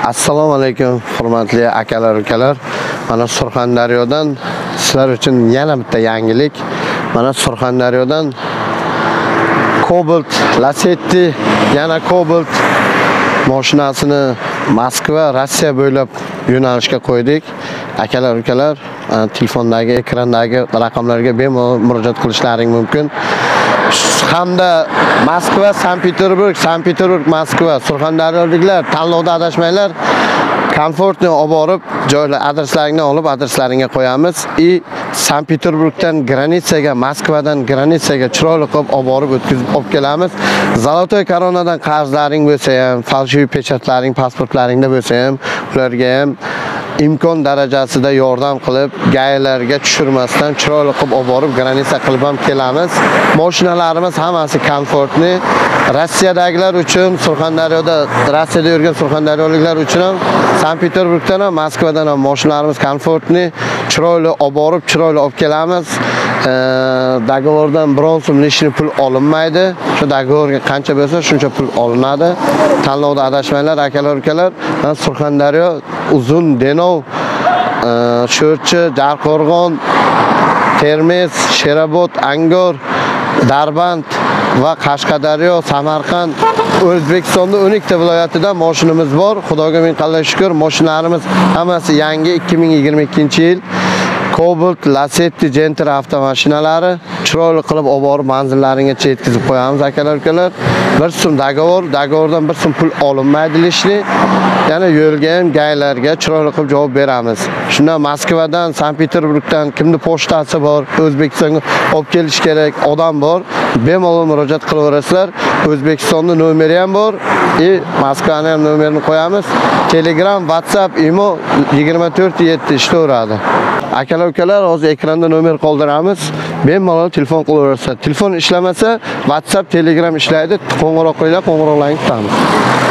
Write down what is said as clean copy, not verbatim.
Assalomu alaykum, hurmatli akalar, ukalar. Mana Surxondaryodan sizlar uchun yana bitta yangilik. Mana Surxondaryodan Cobalt Lacetti, yana Cobalt mashinasini Moskva, Rossiya bo'ylab yo'nalishga qo'ydik. Akalar, ukalar, telefondagi ekrandagi raqamlarga bemalol murojaat qilishlaring mumkin. Hamda Moskva, Sankt-Peterburg, Sankt-Peterburg, Moskva, Surxondaryoliklar tanlovda adashmanglar. Komfortni olib borib, joylar adreslaringni olib adreslaringga qo'yamiz. Sankt-Peterburgdan granitsaga, Moskvadan granitsaga chiroyli qilib olib borib o'tkazib olib kelamiz. Zolotoy koronadan qarzlaring bo'lsa ham, falshiviy pechatlaring, pasportlaringda bo'lsa ham, ularga ham imkon darajasida yordam qilib, gaylarga tushirmasdan chiroyli qilib olib borib granitsa qilib ham kelamiz. Mashinalarimiz hammasi komfortli. Rossiyadagilar uchun, Surxondaryoda, Rossiyada yurgan surxondaryoliklar uchun ham, Sankt-Peterburgdan ham, Moskvadan ham mashinalarimiz komfortli, chiroyli olib borib, chiroyli olib kelamiz. Dogovordan biron so'm lishni pul olinmaydi. Shu dogovorga qancha bo'lsa, shuncha pul olinadi. Tanlovda adashmanglar, akalar, ukalar. Surxondaryo, Uzun, Denov, Sho'rchi, Jarqo'rg'on, Termiz, Sherobod, Angor, Darband va Qashqadaryo, Samarqand, O'zbekistonda 12 ta viloyatida mashinamiz bor. Xudoga ming qalay shukr, mashinalarimiz hammasi yangi 2022-yil. Cobalt Lacetti Gentra avtomashinalari chiroyli qilib olib borib manzillaringizga yetkazib qo'yamiz, akalar, ukalar. Bir so'm dogovordan bir so'm pul olinmaydi lishni. Yana yo'lga ham, gaylarga chiroyli qilib javob beramiz. Shundan Moskvadan, Sankt-Peterburgdan kimni pochtasi bor, O'zbekistonga olib kelish kerak odam bor, bemalol murojaat qilaverasizlar. O'zbekistonda nomeri ham bor, Moskvaning ham nomerini qo'yamiz. Telegram, WhatsApp, Imo 24/7 ishlayveradi. Akalar, ukalar, hozir ekranda nomer qoldiramiz. Bemalol telefon qilaverasizlar. Telefon ishlamasa, WhatsApp, Telegram ishlaydi. Qo'ng'iroq qo'yinglar, qo'ng'iroqlaringni kutamiz.